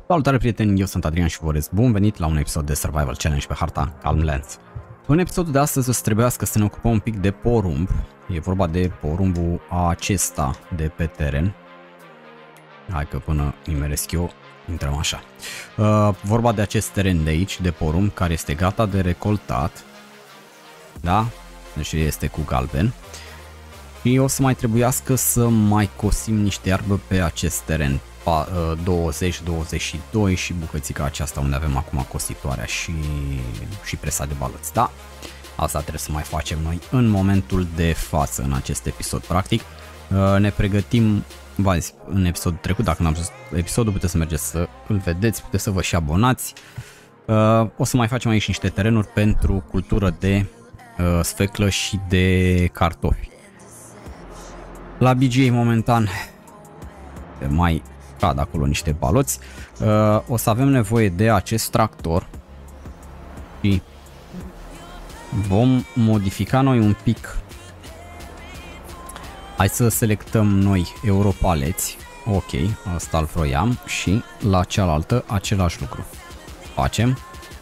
Salutare prieteni, eu sunt Adrian și vă urez bun venit la un episod de Survival Challenge pe harta Calm Lands. În episodul de astăzi o să trebuiască să ne ocupăm un pic de porumb. E vorba de porumbul acesta de pe teren. Hai că până nimeresc eu, intrăm așa. Vorba de acest teren de aici, de porumb, care este gata de recoltat. Da? Deci este cu galben. Și o să mai trebuiască să mai cosim niște iarbă pe acest teren. 20, 22 și bucățica aceasta unde avem acum cositoarea și presa de baloți. Da, asta trebuie să mai facem noi în momentul de față în acest episod. Practic ne pregătim, în episodul trecut, dacă n-am zis episodul, puteți să mergeți să îl vedeți, puteți să vă și abonați. O să mai facem aici niște terenuri pentru cultură de sfeclă și de cartofi. La BGA momentan mai cad acolo niște baloți. O să avem nevoie de acest tractor și vom modifica noi un pic. Hai să selectăm noi europaleți. Ok, asta îl vroiam și la cealaltă același lucru. Facem.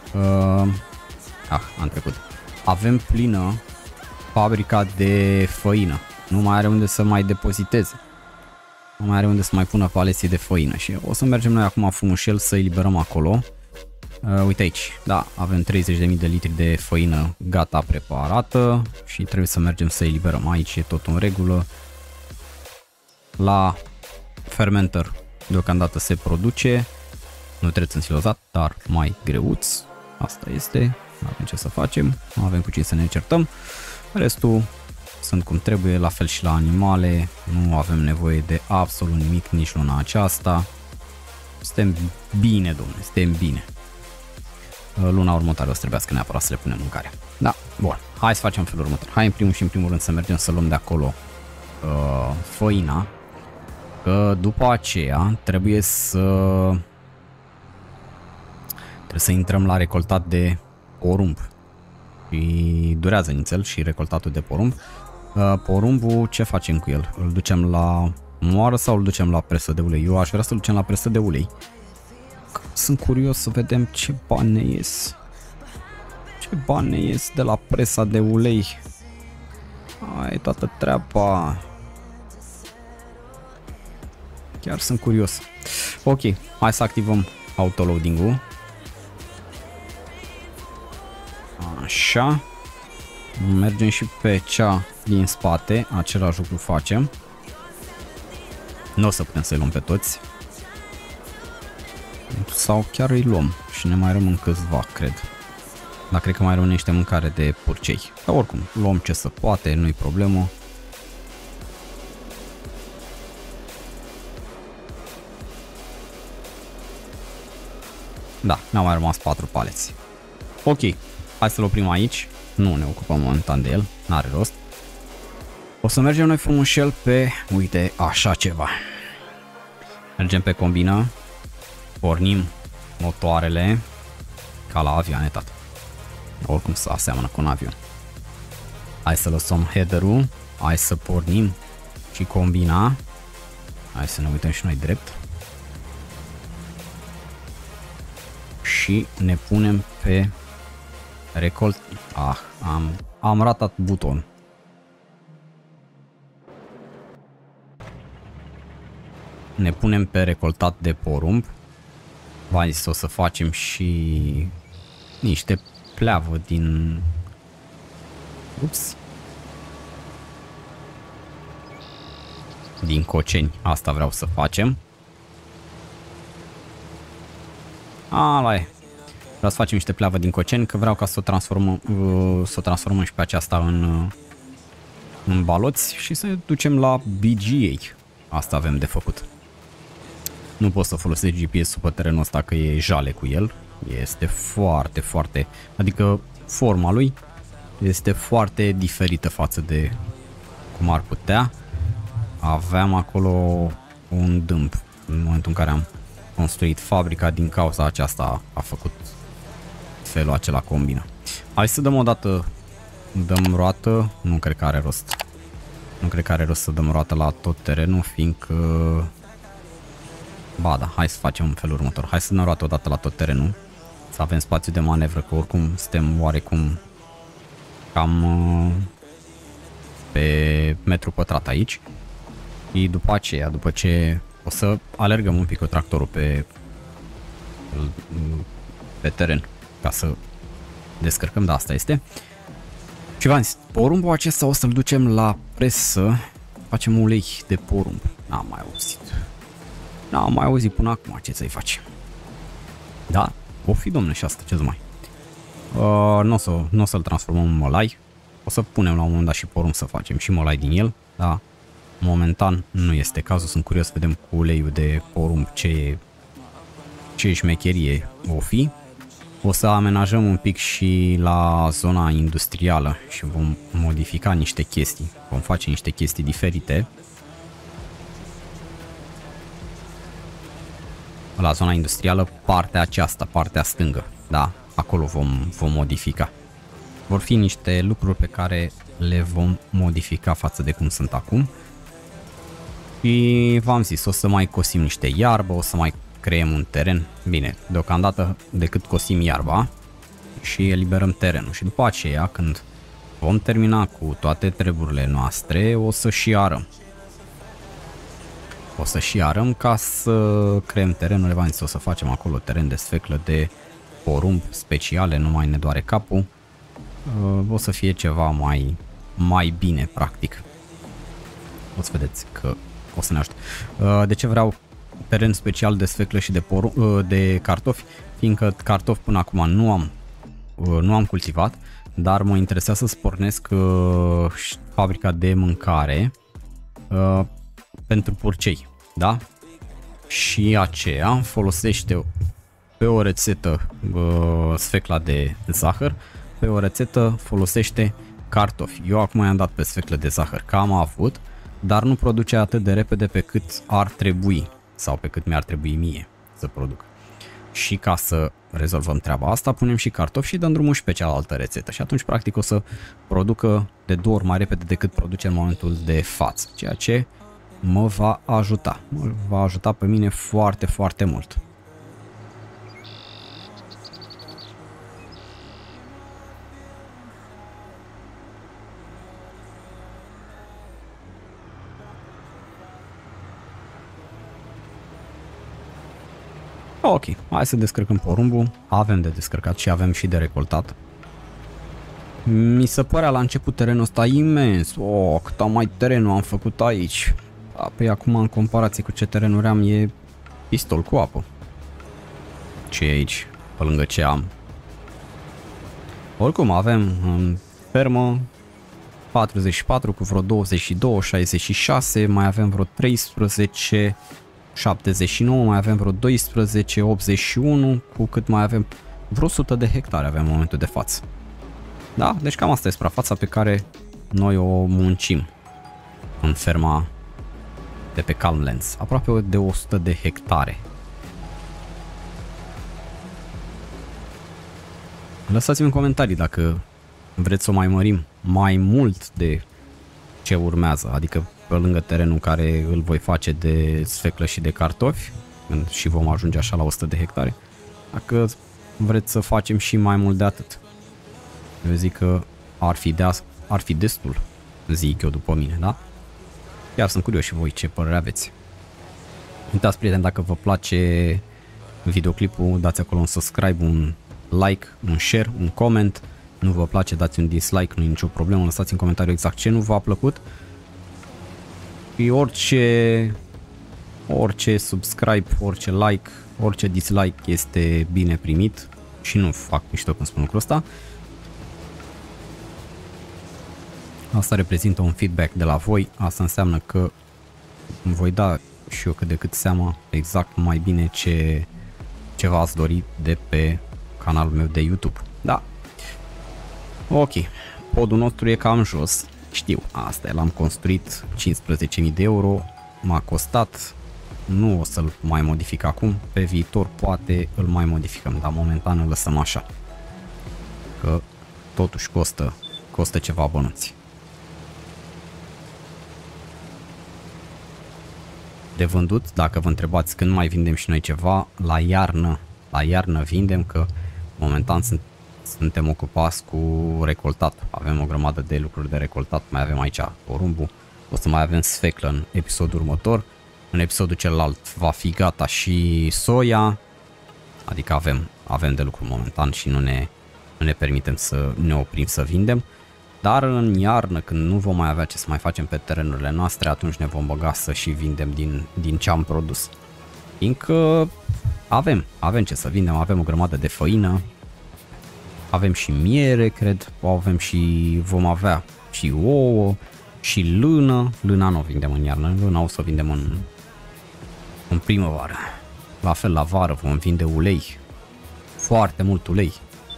Am trecut. Avem plină fabrica de făină. Nu mai are unde să mai depoziteze. Nu mai are unde să mai pună paleții de făină și o să mergem noi acum frumușel să eliberăm acolo. Uite aici, da, avem 30.000 de litri de făină gata preparată și trebuie să mergem să eliberăm. Aici e tot în regulă. La fermenter deocamdată se produce, nu trebuie însilozat, dar mai greuț. Asta este, nu avem ce să facem, nu avem cu cine să ne certăm. Restul sunt cum trebuie, la fel și la animale, nu avem nevoie de absolut nimic nici luna aceasta. Suntem bine, domnule, suntem bine. Luna următoare o să trebuiască neapărat să le punem mâncare. Da, bun, hai să facem felul următor. Hai în primul rând să mergem să luăm de acolo făina, că după aceea trebuie să intrăm la recoltat de porumb. Și durează nițel și recoltatul de porumb. Porumbul, ce facem cu el? Îl ducem la moară sau îl ducem la presă de ulei? Eu aș vrea să-l ducem la presă de ulei. Sunt curios să vedem ce bani ne ies. Ce bani ne ies de la presa de ulei. Ai toată treaba. Chiar sunt curios. Ok, hai să activăm autoloading-ul. Așa. Mergem și pe cea din spate, același lucru facem. Nu o să putem să-i luăm pe toți. Sau chiar îi luăm și ne mai rămân câțiva, cred. Dar cred că mai rămâne niște mâncare de purcei. Dar oricum, luăm ce să poate, nu-i problemă. Da, ne-au mai rămas 4 paleți. Ok, hai să-l oprim aici. Nu ne ocupăm momentan de el, n-are rost. O să mergem noi frumușel pe, uite, așa ceva. Mergem pe combină, pornim motoarele, ca la avioane, tată. Oricum se aseamănă cu un avion. Hai să lăsăm header-ul, hai să pornim și combina. Hai să ne uităm și noi drept. Și ne punem pe recolt. Am ratat buton. Ne punem pe recoltat de porumb. O să facem și niște pleavă din... Ups. Din coceni. Asta vreau să facem. Ala e. Vreau să facem niște pleavă din coceni, că vreau ca să o transformăm și pe aceasta în baloți și să ducem la BGA. Asta avem de făcut. Nu pot să folosesc GPS-ul pe terenul ăsta că e jale cu el. Este foarte, foarte... Adică forma lui este foarte diferită față de cum ar putea. Aveam acolo un dâmp în momentul în care am construit fabrica, din cauza aceasta a făcut felul acela combină. Hai să dăm o dată, dăm roată, nu cred că are rost. Nu cred că are rost să dăm roată la tot terenul, fiindcă Ba da, hai să facem în felul următor. Hai să ne roate odată la tot terenul. Să avem spațiu de manevră, că oricum suntem oarecum cam pe metru pătrat aici. Și după aceea, după ce o să alergăm un pic cu tractorul pe teren ca să descărcăm, da, asta este. Și v-am zis, porumbul acesta o să-l ducem la presă, facem ulei de porumb. N-am mai auzit. N-am mai auzit până acum ce să-i faci. Da, o fi, domne, și asta, ce-ți mai. Nu o să-l transformăm în mălai. O să punem la un moment dat și porumb să facem și mălai din el. Da, momentan nu este cazul. Sunt curios să vedem cu uleiul de porumb ce șmecherie o fi. O să amenajăm un pic și la zona industrială și vom modifica niște chestii. Vom face niște chestii diferite. La zona industrială, partea aceasta, partea stângă, da, acolo vom modifica. Vor fi niște lucruri pe care le vom modifica față de cum sunt acum. Și v-am zis, o să mai cosim niște iarbă, o să mai creăm un teren. Bine, deocamdată decât cosim iarba și eliberăm terenul. Și după aceea, când vom termina cu toate treburile noastre, o să și arăm. O să și arăm ca să creăm terenul. V-am zis, o să facem acolo teren de sfeclă de porumb speciale, nu mai ne doare capul. O să fie ceva mai bine, practic. O să vedeți că o să ne ajute. De ce vreau teren special de sfeclă și de cartofi? Fiindcă cartofi până acum nu am cultivat, dar mă interesează să pornesc fabrica de mâncare pentru porcei, da? Și aceea folosește pe o rețetă sfecla de zahăr, pe o rețetă folosește cartofi. Eu acum i-am dat pe sfeclă de zahăr, că am avut, dar nu produce atât de repede pe cât ar trebui sau pe cât mi-ar trebui mie să produc. Și ca să rezolvăm treaba asta, punem și cartofi și dăm drumul și pe cealaltă rețetă. Și atunci, practic, o să producă de 2 ori mai repede decât produce în momentul de față. Ceea ce mă va ajuta. Mă va ajuta pe mine foarte, foarte mult. Ok, hai să descărcăm porumbul. Avem de descărcat și avem și de recoltat. Mi se părea la început terenul ăsta imens. Cât mai terenul am făcut aici. Păi acum, în comparație cu ce terenuri am, e pistol cu apă. Ce e aici, pe lângă ce am. Oricum, avem în fermă 44 cu vreo 22, 66, mai avem vreo 13, 79, mai avem vreo 12, 81, cu cât mai avem vreo 100 de hectare avem în momentul de față. Da? Deci cam asta e suprafața pe care noi o muncim în ferma de pe Calmlands. Aproape de 100 de hectare. Lăsați-mi în comentarii dacă vreți să o mai mărim mai mult de ce urmează, adică pe lângă terenul care îl voi face de sfeclă și de cartofi, și vom ajunge așa la 100 de hectare, dacă vreți să facem și mai mult de atât. Eu zic că ar fi destul, zic eu după mine, da? Chiar sunt curios și voi ce părere aveți. Uitați, prieteni, dacă vă place videoclipul, dați acolo un subscribe, un like, un share, un comment. Nu vă place, dați un dislike, nu e nicio problemă, lăsați în comentariu exact ce nu v-a plăcut. Și orice subscribe, orice like, orice dislike este bine primit și nu fac mișto când spun lucrul ăsta. Asta reprezintă un feedback de la voi, asta înseamnă că îmi voi da și eu cât de cât seama exact mai bine ce v-ați dori de pe canalul meu de YouTube. Da. Ok, podul nostru e cam jos, știu, asta l-am construit, 15.000 de euro, m-a costat, nu o să-l mai modific acum, pe viitor poate îl mai modificăm, dar momentan îl lăsăm așa, că totuși costă ceva bănuți. de vândut. Dacă vă întrebați când mai vindem și noi ceva, la iarnă. La iarnă vindem, că momentan suntem ocupați cu recoltat. Avem o grămadă de lucruri de recoltat. Mai avem aici porumbul. O să mai avem sfeclă în episodul următor. În episodul celălalt va fi gata și soia. Adică avem de lucru momentan și nu ne permitem să ne oprim să vindem. Dar în iarnă, când nu vom mai avea ce să mai facem pe terenurile noastre, atunci ne vom băga să și vindem din ce am produs. Fiindcă avem ce să vindem, avem o grămadă de făină, avem și miere, cred, vom avea și ouă și lână. Lâna nu o vindem în iarnă, lâna o să o vindem în primăvară. La fel la vară vom vinde ulei, foarte mult ulei.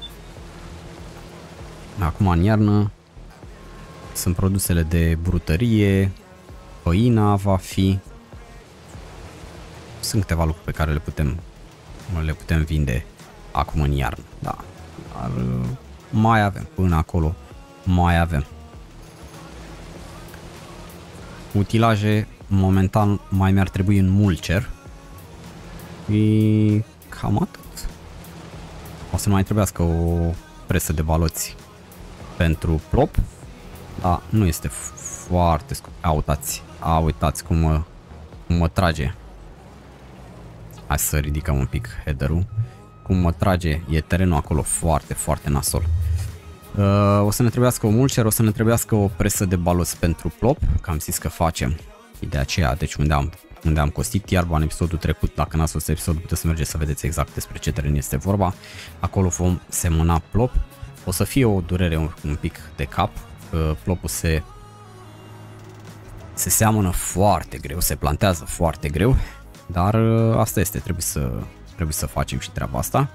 Acum în iarnă sunt produsele de brutărie, făina va fi. Sunt câteva lucruri pe care le putem vinde acum în iarnă, da. Dar mai avem, până acolo mai avem. Utilaje, momentan mai mi-ar trebui un mulcher. Și cam atât. O să mai trebuiască o presă de baloți pentru plop. Da, nu este foarte scump. Uitați cum mă trage. Hai să ridicăm un pic header-ul. Cum mă trage, e terenul acolo foarte, foarte nasol. O să ne trebuiască o mulcher, o să ne trebuiască o presă de baloți pentru plop, că am zis că facem. De aceea, deci unde am costit iarba în episodul trecut, dacă n-ați văzut episodul, puteți să mergeți să vedeți exact despre ce teren este vorba. Acolo vom semăna plop. O să fie o durere un pic de cap. Plopul se seamănă foarte greu, se plantează foarte greu, dar asta este, trebuie să facem și treaba asta.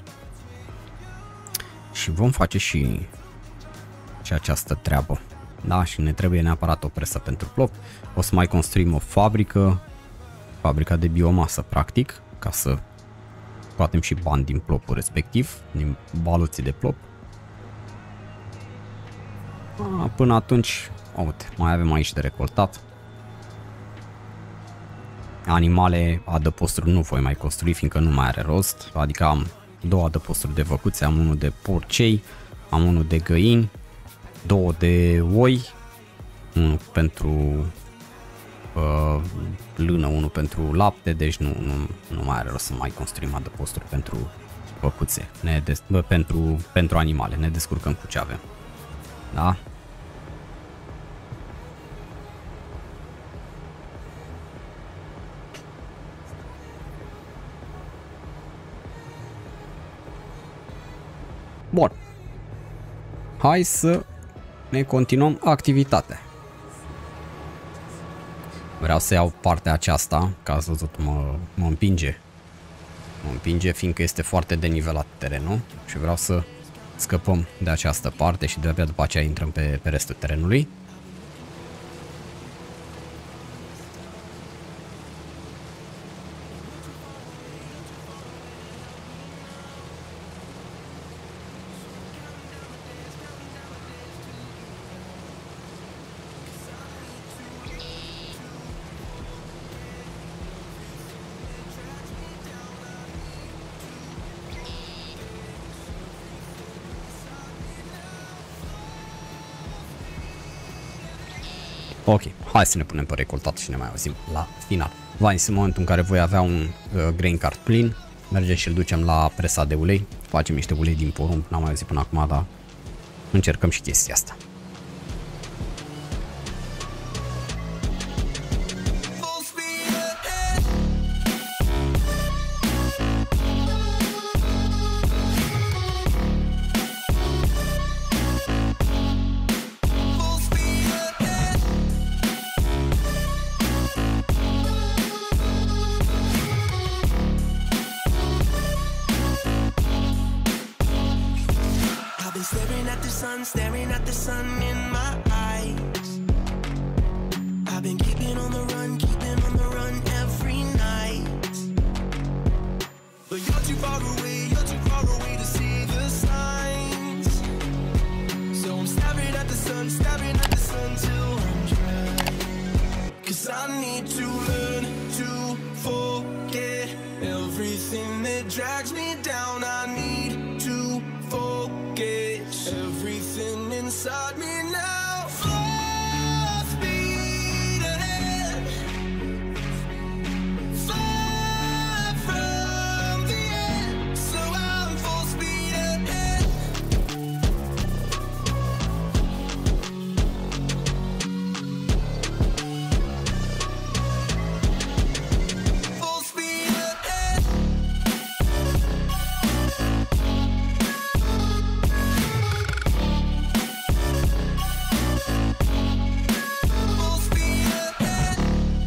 Și vom face și această treabă. Da, și ne trebuie neapărat o presă pentru plop. O să mai construim o fabrica de biomasă, practic, ca să scoatem și bani din plopul respectiv, din baloții de plop. Până atunci, uite, mai avem aici de recoltat. Animale, adăposturi nu voi mai construi, fiindcă nu mai are rost. Adică am 2 adăposturi de văcuțe, am unul de porcei, am unul de găini, 2 de oi, unul pentru lână, unul pentru lapte, deci nu mai are rost să mai construim adăposturi pentru văcuțe, pentru animale, ne descurcăm cu ce avem. Da? Bun. Hai să ne continuăm activitatea. Vreau să iau partea aceasta, că ați văzut mă împinge. Mă împinge fiindcă este foarte denivelat terenul și vreau să scăpăm de această parte și de-abia după aceea intrăm pe restul terenului. Ok, hai să ne punem pe recoltat și ne mai auzim la final. Vines, în momentul în care voi avea un grain cart plin, mergem și îl ducem la presa de ulei. Facem niște ulei din porumb, n-am mai auzit până acum, dar încercăm și chestia asta. Staring at the sun in my eyes. I've been keeping on the run every night. But you're too far away to see the signs. So I'm staring at the sun till I'm dry. 'Cause I need to learn to drags me down. I need to focus. Everything inside me now. Full speed ahead. Far from the end. So I'm full speed ahead. Full speed ahead. Full speed ahead.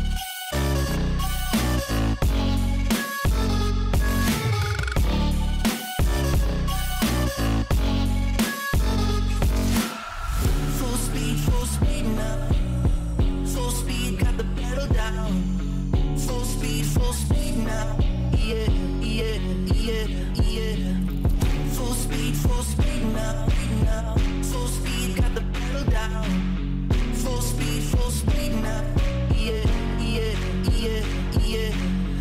Full speed now. Full speed, got the pedal down. Full speed now. Yeah, yeah, yeah, yeah. Full speed now. Full speed, got the pedal down. Full speed now. Yeah, yeah, yeah, yeah.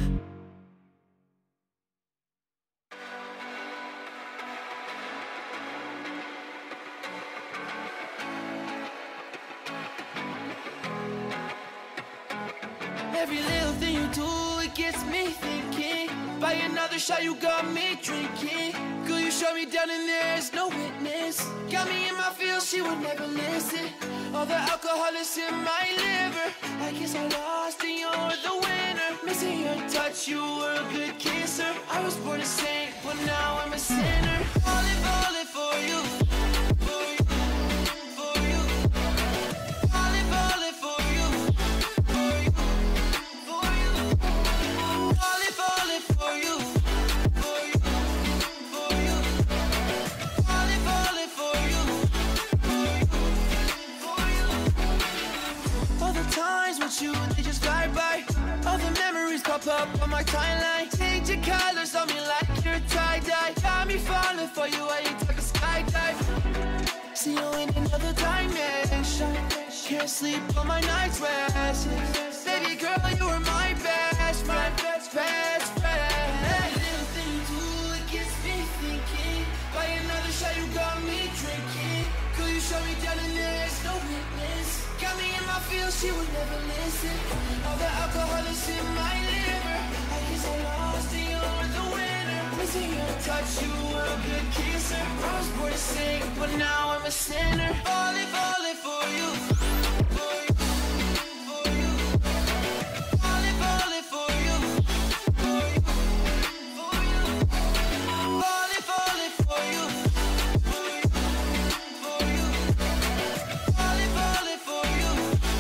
Every little thing you do, it gets me thinking. By another shot, you got me drinking. Girl, you shut me down and there's no witness. Got me in my feels, she would never listen. All the alcohol is in my liver. I guess I lost and you're the winner. Missing your touch, you were a good kisser. I was born a saint, but now I'm a sinner. Falling for you. For you. For you. Falling for you. For you. For you. Falling for you. For you. For you. Falling for you. For you. For you. All the times with you, they just fly by. All the memories pop up on my timeline. Change your colors on me like you're tie-dye. Got me falling for you, I ain't talking skydive. See you in another dimension. Can't sleep on my night's rest. Baby girl, you were my best friend. Best friend. Every little thing you do, it gets me thinking. By another shot, you got me drinking. Girl, you shut me down and there's no witness. Got me in my feels, she would never listen. All the alcohol is in my liver. I guess I lost and you're the winner. Missing your touch, you were a good kisser. I was born to sing, but now I'm a sinner. Falling for you. For you. For you. Falling for you. For you. For you. Falling for you. For you. For you. Falling for you.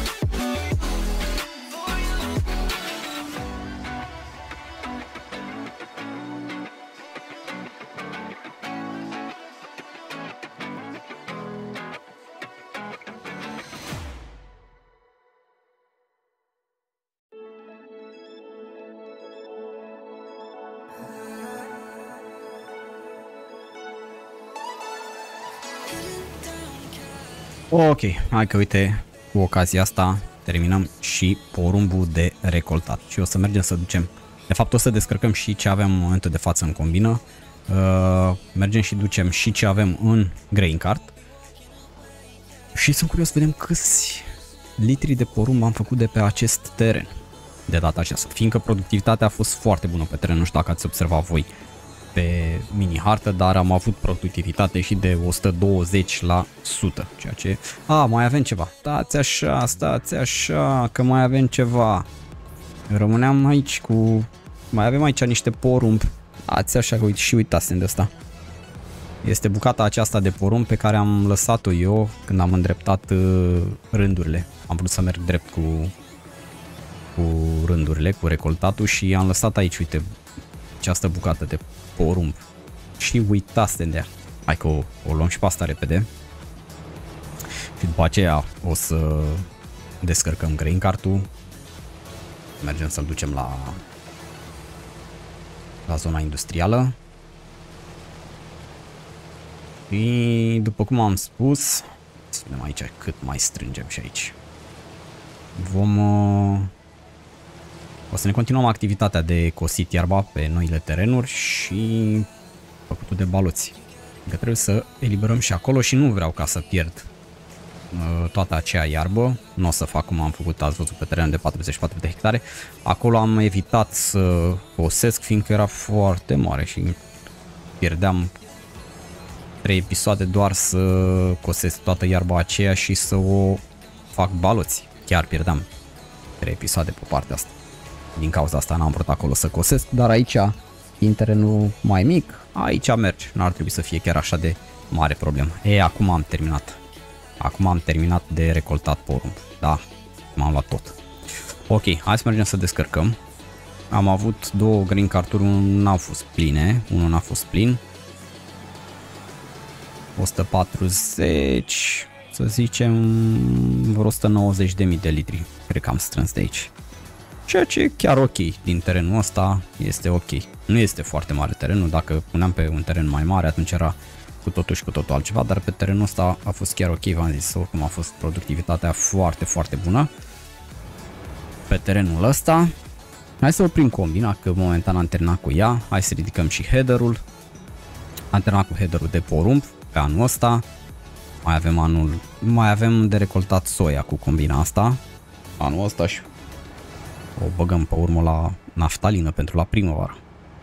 For you. Ok, hai că uite, cu ocazia asta terminăm și porumbul de recoltat și o să mergem să ducem, de fapt o să descărcăm și ce avem în momentul de față în combină, mergem și ducem și ce avem în grain cart și sunt curios să vedem câți litri de porumb am făcut de pe acest teren de data aceasta, fiindcă productivitatea a fost foarte bună pe teren, nu știu dacă ați observat voi pe mini-hartă, dar am avut productivitate și de 120%, ceea ce... mai avem ceva. Stați așa, că mai avem ceva. Rămâneam aici cu... Mai avem aici niște porumb. Stați așa, că uite, și uitați de asta. Este bucata aceasta de porumb pe care am lăsat-o eu când am îndreptat rândurile. Am vrut să merg drept cu rândurile, cu recoltatul și am lăsat aici, uite, această bucată de porumb. Și uitați de ea. Hai că o luăm și pe asta repede. Și după aceea o să descărcăm grain cart-ul. Mergem să-l ducem la zona industrială. Și după cum am spus, să vedem aici cât mai strângem și aici. O să ne continuăm activitatea de cosit iarba pe noile terenuri și făcutul de baloți. Că trebuie să eliberăm și acolo și nu vreau ca să pierd toată aceea iarbă. Nu o să fac cum am făcut, ați văzut, pe teren de 44 de hectare. Acolo am evitat să cosesc fiindcă era foarte mare și pierdeam 3 episoade doar să cosesc toată iarba aceea și să o fac baloți. Chiar pierdeam 3 episoade pe partea asta. Din cauza asta n-am vrut acolo să cosesc, dar aici, din terenul mai mic, aici merge. N-ar trebui să fie chiar așa de mare problemă. Acum am terminat. Acum am terminat de recoltat porumb. Da, m-am luat tot. Ok, hai să mergem să descărcăm. Am avut 2 green cart-uri, unul n-au fost pline, unul n-a fost plin. 140, să zicem, vreo 190.000 de litri. Cred că am strâns de aici. Ceea ce e chiar ok din terenul ăsta, este ok. Nu este foarte mare terenul, dacă puneam pe un teren mai mare, atunci era cu totul și cu totul altceva, dar pe terenul ăsta a fost chiar ok, v-am zis, oricum a fost productivitatea foarte, foarte bună. Pe terenul ăsta, hai să oprim combina, că momentan am terminat cu ea, hai să ridicăm și headerul. Am terminat cu headerul de porumb pe anul ăsta, mai avem de recoltat soia cu combina asta, anul ăsta și o băgăm pe urmă la naftalină pentru la primăvară.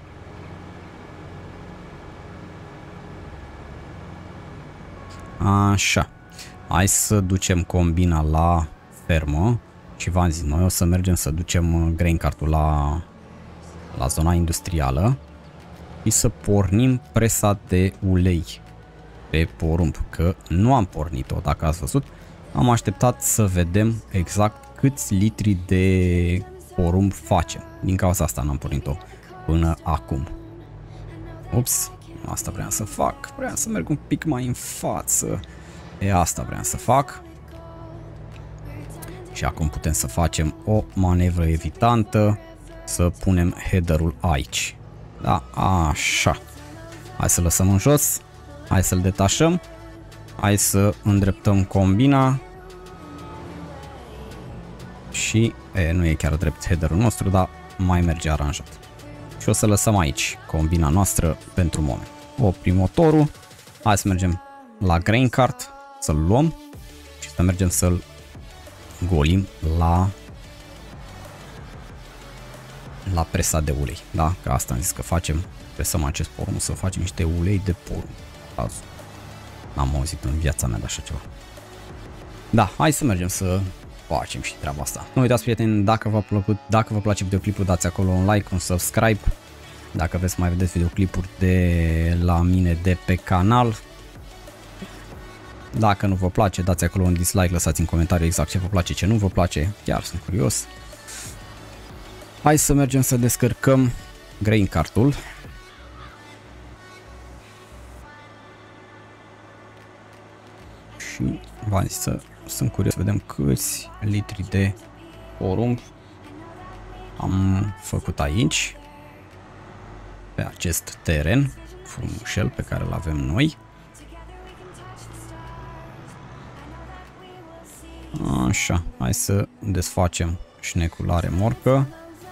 Așa, hai să ducem combina la fermă și v-am zis, noi o să mergem să ducem grain cart-ul la zona industrială și să pornim presa de ulei pe porumb, că nu am pornit-o, dacă ați văzut, am așteptat să vedem exact câți litri de porumb facem. Din cauza asta n-am pornit-o până acum. Ups, asta vreau să fac. Vreau să merg un pic mai în față. Asta vreau să fac. Și acum putem să facem o manevră evitantă. Să punem headerul aici. Da, așa. Hai să lăsăm în jos. Hai să-l detașăm. Hai să îndreptăm combina. Și nu e chiar drept headerul nostru, dar mai merge aranjat. Și o să lăsăm aici combina noastră pentru moment. Oprim motorul. Hai să mergem la grain cart, să-l luăm și să mergem să-l golim la presa de ulei. Da, că asta am zis că facem. Presăm acest porumb să facem niște ulei de porumb. N-am auzit în viața mea de așa ceva. Da, hai să mergem să facem și treaba asta. Nu uitați, prieteni, dacă v-a plăcut, dacă vă place videoclipul, dați acolo un like, un subscribe. Dacă vreți să mai vedeți videoclipuri de la mine de pe canal. Dacă nu vă place, dați acolo un dislike, lăsați în comentarii exact ce vă place, ce nu vă place. Chiar sunt curios. Hai să mergem să descărcăm grain cart-ul. Și v-am zis să sunt curios să vedem câți litri de porumb am făcut aici, pe acest teren frumușel pe care îl avem noi. Așa, hai să desfacem șnecul la remorcă.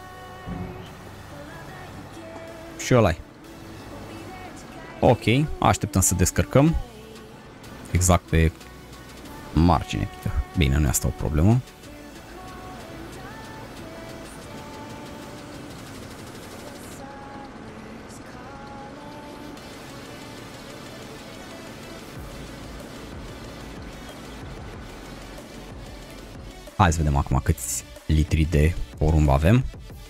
Și ăla-i. Ok, așteptăm să descărcăm exact pe margine. Bine, nu e asta o problemă. Hai să vedem acum câți litri de porumb avem.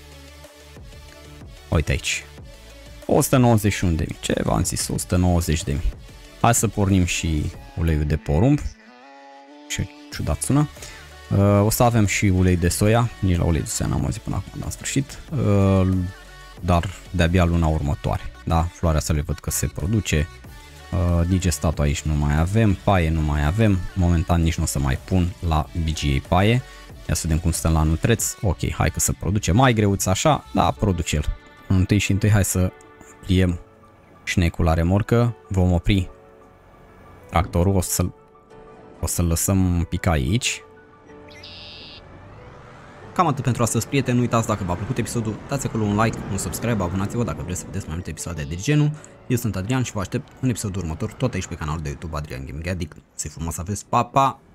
Uite aici. 191.000. Ce v-am zis? 190.000. Hai să pornim și uleiul de porumb. Ce ciudat sună. O să avem și ulei de soia. Nici la ulei de soia n-am auzit până acum, dar în sfârșit. Dar de-abia luna următoare. Da, floarea să le văd că se produce. Digestatul aici nu mai avem. Paie nu mai avem. Momentan nici nu o să mai pun la BGA paie. Ia să vedem cum stăm la nutreț. Ok, hai că să produce mai greuț așa. Da, produce el. Întâi și întâi hai să pliem șnecul la remorcă. Vom opri tractorul. O să-l lăsăm pica aici. Cam atât pentru astăzi, prieteni. Nu uitați, dacă v-a plăcut episodul, dați acolo un like, un subscribe, abonați-vă dacă vreți să vedeți mai multe episoade de genul. Eu sunt Adrian și vă aștept în episodul următor, tot aici pe canalul de YouTube Adrian Gaming Addict. Să-i frumos aveți, pa, pa!